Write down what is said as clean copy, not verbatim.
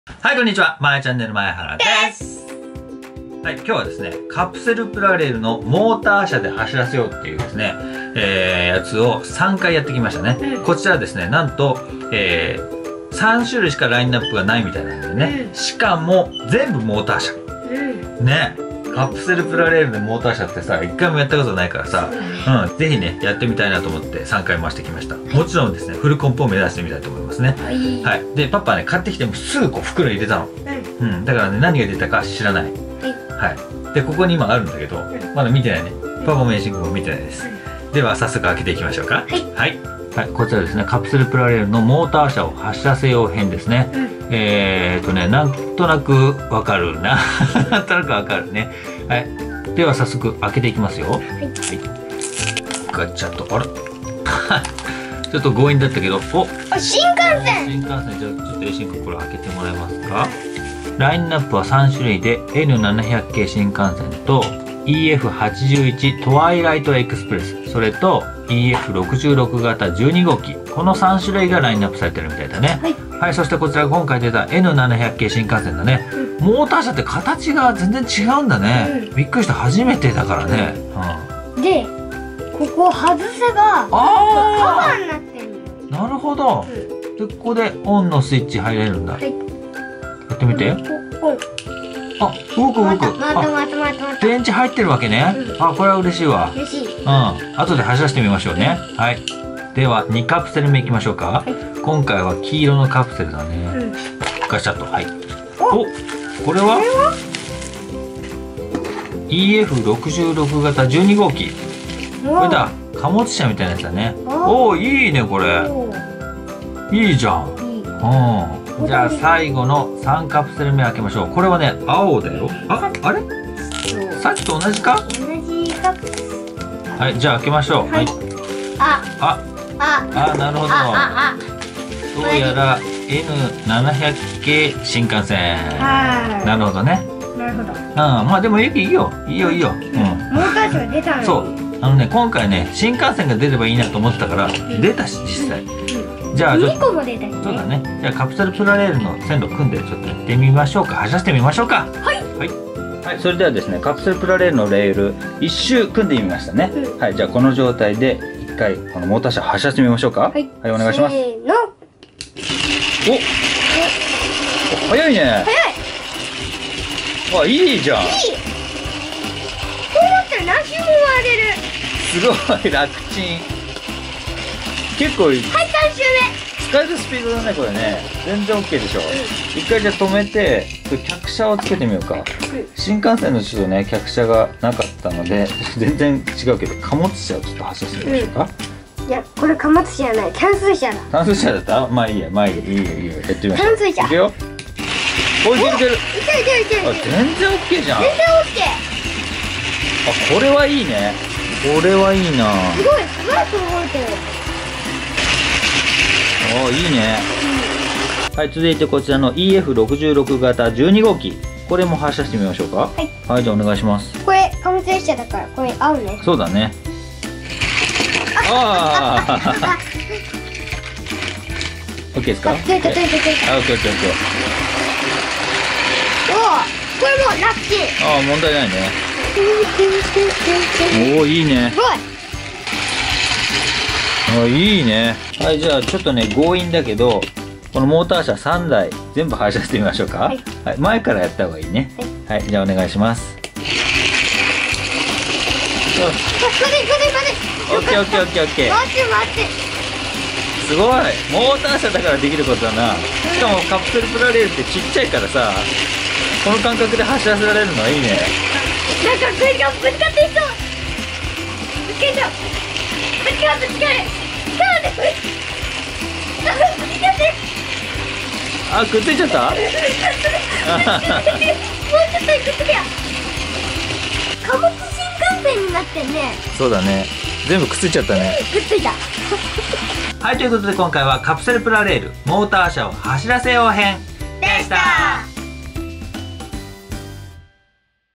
はい、こんにちは。まやチャンネル前原です。はい、今日はですね、カプセルプラレールのモーター車で走らせようっていうですね、やつを3回やってきましたね。こちらですね、なんと、3種類しかラインナップがないみたいなんでね、しかも全部モーター車。ね。カプセルプラレールでモーター車ってさ、1回もやったことないからさ、ぜひね、やってみたいなと思って3回回してきました。もちろんですね、フルコンポを目指してみたいと思いますね。はい。で、パパね、買ってきてもすぐこう袋入れたの。だからね、何が出たか知らない。はい。で、ここに今あるんだけど、まだ見てないね。パパもエイシン君も見てないです。では、早速開けていきましょうか。はい。はい、こちらですね、カプセルプラレールのモーター車を走らせよう編ですね。なんとなくわかるな。なんとなくわかるね。はい。では早速開けていきますよ。はい。ガチャッと、あら。ちょっと強引だったけど、お。 新幹線。 新幹線、じゃあちょっとエイシン君これ開けてもらえますか。ラインナップは3種類で N700 系新幹線と EF81 トワイライトエクスプレス、それとEF66 型12号機、この3種類がラインナップされてるみたいだね。はい、そしてこちら今回出た N700 系新幹線だね。モーター車って形が全然違うんだね。びっくりした、初めてだからね。 で、ここを外せばカバーになってるの。 なるほど。で、ここでオンのスイッチ入れるんだ。やってみて。あ、動く動く。電池入ってるわけね。あ、これは嬉しいわ。 嬉しい。 後で走らせてみましょうね。はい。では2カプセル目いきましょうか。今回は黄色のカプセルだね。ガチャッと、はい。お、これは EF66 型12号機。これだ、貨物車みたいなやつだね。おお、いいねこれ。いいじゃん。じゃあ最後の3カプセル目開けましょう。これはね、青だよ。あれ？さっきと同じか？ 同じカプセル。 はい、じゃあ開けましょう。はい。なるほど。どうやら N700 系新幹線。なるほどね。 なるほど。 まあでもいいよ。いいよ。 モーター車出たの。 そう。今回ね、新幹線が出ればいいなと思ってたから、出たし実際。じゃあ 2個も出たしね。 そうだね。じゃあカプセルプラレールの線路組んでちょっと行ってみましょうか。走らせてみましょうか。はい、それではですね、カプセルプラレールのレール1周組んでみましたね。はい、じゃあこの状態で1回このモーター車走らせてみましょうか。はい、お願いします。 せーの。 お、早いね。いいじゃん。 こうなったら何周も回れる。 すごい楽ちん。結構。はい、 3周目。 使えるスピードだねこれね。全然 OK でしょ。一回じゃあ止めて客車をつけてみようか。新幹線のちょっとね客車がなかったので全然違うけど貨物車をちょっと走らせてみましょうか。 いや、これ貨物車じゃない、単数車だ。単数車だった？まあいいや、いいよ、やってみましょう。 単数車。 いくよ。お、いける。 いける。 全然 OK じゃん。 全然 OK。 これはいいね。これはいいな。 すごい、スマート動いてる。 いいね。はい、続いてこちらの EF66 型12号機。これも走らせてみましょうか。はい、じゃあお願いします。 これ貨物列車だからこれ合うね。 そうだね。OK ですか？ オッケー。 オッケー。 おお、これもラッキー。 問題ないね。いいね。 すごい。 いいね。はい、じゃあちょっとね強引だけどこのモーター車3台全部走らせてみましょうか。はい、前からやった方がいいね。はい、じゃあお願いします。オッケー。 待って。 すごい、モーター車だからできることだな。しかもカプセルプラレールってちっちゃいからさ、この感覚で走らせられるのはいいね。 なんかこれがぶつかっていそう。ぶつかる。 くっついちゃった。 もうちょっとくっつけよ。貨物新幹線になってんね。 そうだね。全部くっついちゃったね。 くっついた。 はい、ということで今回はカプセルプラレールモーター車を走らせよう編でした。